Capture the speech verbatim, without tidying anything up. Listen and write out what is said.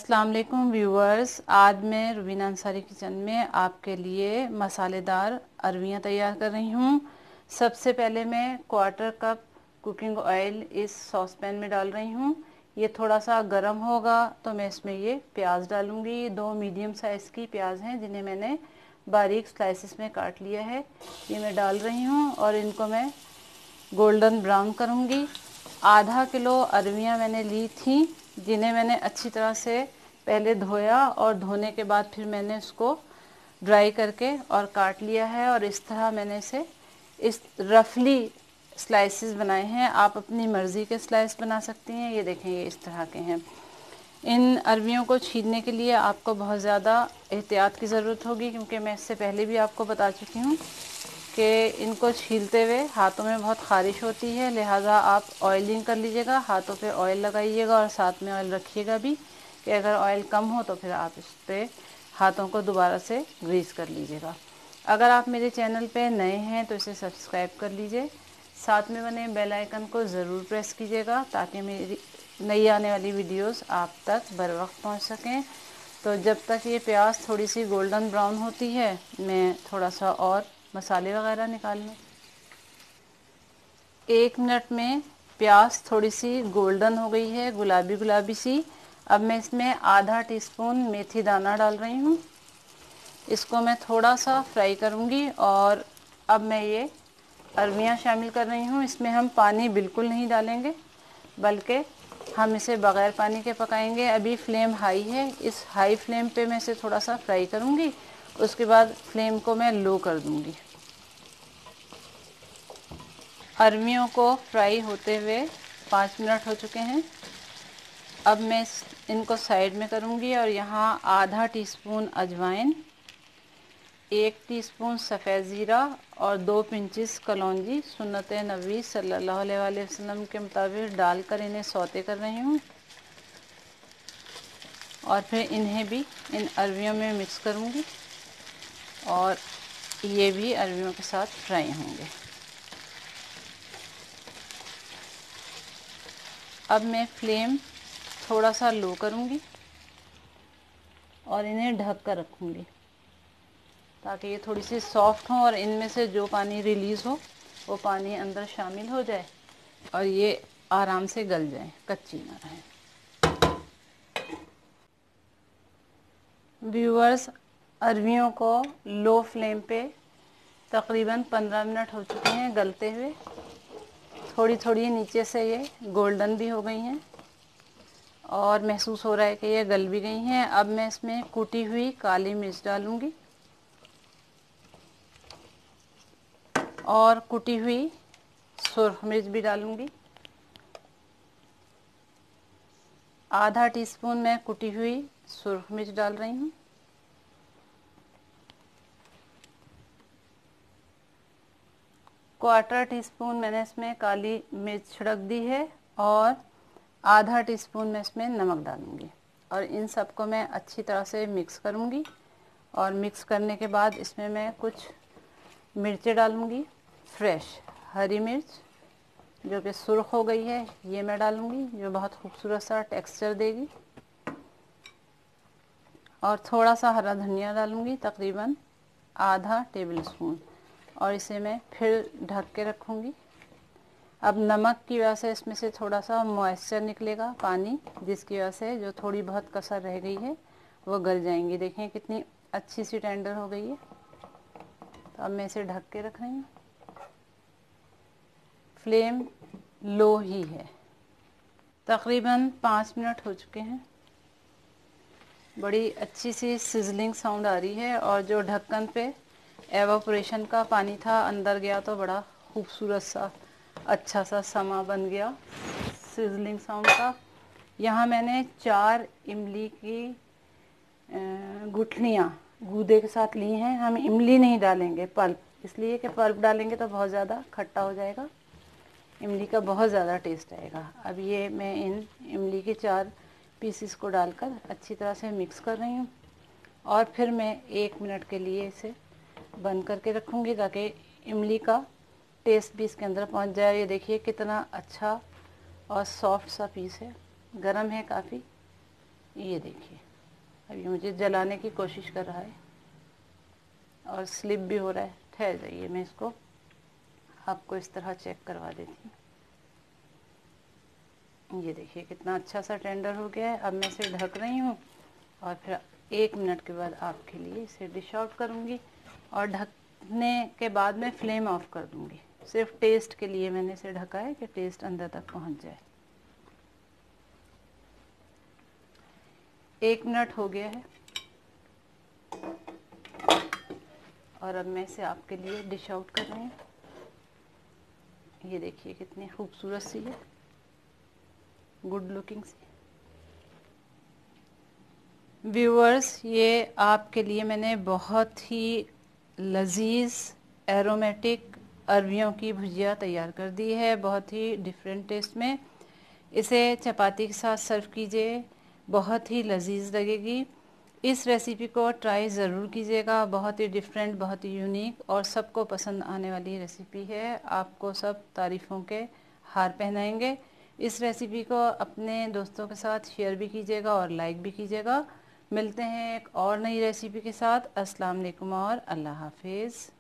अस्सलाम वालेकुम व्यूअर्स, आज मैं रुबीना अंसारी किचन में आपके लिए मसालेदार अरवियां तैयार कर रही हूँ। सबसे पहले मैं क्वार्टर कप कुकिंग ऑयल इस सॉस पैन में डाल रही हूँ। ये थोड़ा सा गर्म होगा तो मैं इसमें ये प्याज डालूँगी। दो मीडियम साइज़ की प्याज हैं जिन्हें मैंने बारीक स्लाइसिस में काट लिया है, ये मैं डाल रही हूँ और इनको मैं गोल्डन ब्राउन करूँगी। आधा किलो अरवियां मैंने ली थी जिन्हें मैंने अच्छी तरह से पहले धोया और धोने के बाद फिर मैंने उसको ड्राई करके और काट लिया है और इस तरह मैंने इसे इस रफली स्लाइसेस बनाए हैं। आप अपनी मर्ज़ी के स्लाइस बना सकती हैं। ये देखें, ये इस तरह के हैं। इन अरवियों को छीलने के लिए आपको बहुत ज़्यादा एहतियात की ज़रूरत होगी, क्योंकि मैं इससे पहले भी आपको बता चुकी हूँ कि इनको छीलते हुए हाथों में बहुत ख़ारिश होती है। लिहाजा आप ऑयलिंग कर लीजिएगा, हाथों पे ऑयल लगाइएगा और साथ में ऑयल रखिएगा भी कि अगर ऑयल कम हो तो फिर आप इस पर हाथों को दोबारा से ग्रीस कर लीजिएगा। अगर आप मेरे चैनल पे नए हैं तो इसे सब्सक्राइब कर लीजिए, साथ में बने बेल आइकन को ज़रूर प्रेस कीजिएगा ताकि मेरी नई आने वाली वीडियोस आप तक बर वक्त पहुँच सकें। तो जब तक ये प्याज थोड़ी सी गोल्डन ब्राउन होती है, मैं थोड़ा सा और मसाले वगैरह निकाल लूँ। एक मिनट में प्याज थोड़ी सी गोल्डन हो गई है, गुलाबी गुलाबी सी। अब मैं इसमें आधा टीस्पून मेथी दाना डाल रही हूँ। इसको मैं थोड़ा सा फ्राई करूँगी और अब मैं ये अरवियाँ शामिल कर रही हूँ। इसमें हम पानी बिल्कुल नहीं डालेंगे, बल्कि हम इसे बग़ैर पानी के पकाएंगे। अभी फ्लेम हाई है, इस हाई फ्लेम पे मैं इसे थोड़ा सा फ्राई करूँगी, उसके बाद फ्लेम को मैं लो कर दूँगी। अरवियों को फ्राई होते हुए पाँच मिनट हो चुके हैं। अब मैं इनको साइड में करूँगी और यहाँ आधा टीस्पून अजवाइन, एक टीस्पून सफ़ेद ज़ीरा और दो पिंचेस कलौंजी सुन्नत नबी सल्लल्लाहु अलैहि वसल्लम के मुताबिक डालकर इन्हें सौते कर रही हूँ और फिर इन्हें भी इन अरवियों में मिक्स करूँगी और ये भी अरवियों के साथ फ्राई होंगे। अब मैं फ्लेम थोड़ा सा लो करूँगी और इन्हें ढक कर रखूँगी ताकि ये थोड़ी सी सॉफ्ट हों और इनमें से जो पानी रिलीज़ हो वो पानी अंदर शामिल हो जाए और ये आराम से गल जाए, कच्ची ना रहें। व्यूअर्स, अरवियों को लो फ्लेम पे तकरीबन पंद्रह मिनट हो चुके हैं गलते हुए। थोड़ी थोड़ी नीचे से ये गोल्डन भी हो गई हैं और महसूस हो रहा है कि ये गल भी गई हैं। अब मैं इसमें कुटी हुई काली मिर्च डालूँगी और कुटी हुई सुरख मिर्च भी डालूँगी। आधा टीस्पून मैं कुटी हुई सुरख मिर्च डाल रही हूँ। क्वार्टर टीस्पून मैंने इसमें काली मिर्च छिड़क दी है और आधा टीस्पून मैं इसमें नमक डालूँगी और इन सबको मैं अच्छी तरह से मिक्स करूँगी। और मिक्स करने के बाद इसमें मैं कुछ मिर्चें डालूँगी, फ्रेश हरी मिर्च जो कि सुर्ख हो गई है, ये मैं डालूँगी, जो बहुत खूबसूरत सा टेक्सचर देगी। और थोड़ा सा हरा धनिया डालूँगी, तकरीबन आधा टेबल स्पून, और इसे मैं फिर ढक के रखूँगी। अब नमक की वजह से इसमें से थोड़ा सा मॉइस्चर निकलेगा, पानी, जिसकी वजह से जो थोड़ी बहुत कसर रह गई है वो गल जाएंगी। देखें कितनी अच्छी सी टेंडर हो गई है। तो अब मैं इसे ढक के रख रही हूँ। फ्लेम लो ही है। तकरीबन पाँच मिनट हो चुके हैं। बड़ी अच्छी सी सिजलिंग साउंड आ रही है और जो ढक्कन पे एवापोरेशन का पानी था अंदर गया तो बड़ा खूबसूरत सा अच्छा सा समा बन गया सिजलिंग साउंड का। यहाँ मैंने चार इमली की गुठलियाँ गूदे के साथ ली हैं। हम इमली नहीं डालेंगे, पल्प, इसलिए कि पल्प डालेंगे तो बहुत ज़्यादा खट्टा हो जाएगा, इमली का बहुत ज़्यादा टेस्ट आएगा। अब ये मैं इन इमली के चार पीसीस को डालकर अच्छी तरह से मिक्स कर रही हूँ और फिर मैं एक मिनट के लिए इसे बंद करके रखूँगी ताकि इमली का टेस्ट भी इसके अंदर पहुँच जाए। ये देखिए कितना अच्छा और सॉफ्ट सा पीस है, गरम है काफ़ी। ये देखिए अब ये मुझे जलाने की कोशिश कर रहा है और स्लिप भी हो रहा है। ठहर जाइए, मैं इसको आपको इस तरह चेक करवा देती हूँ। ये देखिए कितना अच्छा सा टेंडर हो गया है। अब मैं इसे ढक रही हूँ और फिर एक मिनट के बाद आपके लिए इसे डिश आउट करूँगी और ढकने के बाद मैं फ्लेम ऑफ कर दूँगी। सिर्फ टेस्ट के लिए मैंने इसे ढका है कि टेस्ट अंदर तक पहुँच जाए। एक मिनट हो गया है और अब मैं इसे आपके लिए डिश आउट कर रही हूँ। ये देखिए कितनी खूबसूरत सी है, गुड लुकिंग सी। व्यूअर्स, ये आपके लिए मैंने बहुत ही लजीज एरोमेटिक अरवियों की भुजिया तैयार कर दी है, बहुत ही डिफरेंट टेस्ट में। इसे चपाती के साथ सर्व कीजिए, बहुत ही लजीज लगेगी। इस रेसिपी को ट्राई ज़रूर कीजिएगा, बहुत ही डिफरेंट, बहुत ही यूनिक और सबको पसंद आने वाली रेसिपी है। आपको सब तारीफ़ों के हार पहनाएंगे। इस रेसिपी को अपने दोस्तों के साथ शेयर भी कीजिएगा और लाइक भी कीजिएगा। मिलते हैं एक और नई रेसिपी के साथ। अस्सलाम वालेकुम और अल्लाह हाफिज़।